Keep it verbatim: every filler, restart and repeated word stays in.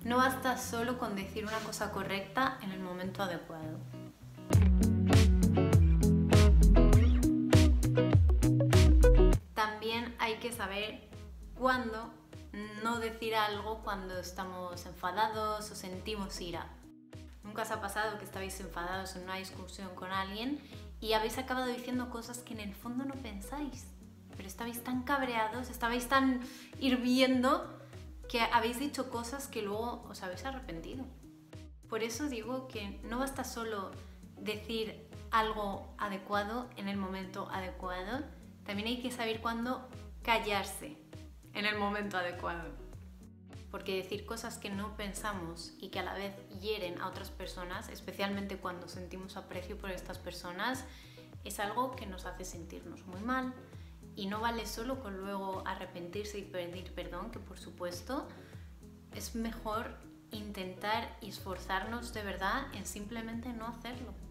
No basta solo con decir una cosa correcta en el momento adecuado. También hay que saber cuándo no decir algo cuando estamos enfadados o sentimos ira. ¿Nunca os ha pasado que estabais enfadados en una discusión con alguien y habéis acabado diciendo cosas que en el fondo no pensáis? Pero estabais tan cabreados, estabais tan hirviendo que habéis dicho cosas que luego os habéis arrepentido. Por eso digo que no basta solo decir algo adecuado en el momento adecuado, también hay que saber cuándo callarse en el momento adecuado. Porque decir cosas que no pensamos y que a la vez hieren a otras personas, especialmente cuando sentimos aprecio por estas personas, es algo que nos hace sentirnos muy mal. Y no vale solo con luego arrepentirse y pedir perdón, que por supuesto es mejor intentar y esforzarnos de verdad en simplemente no hacerlo.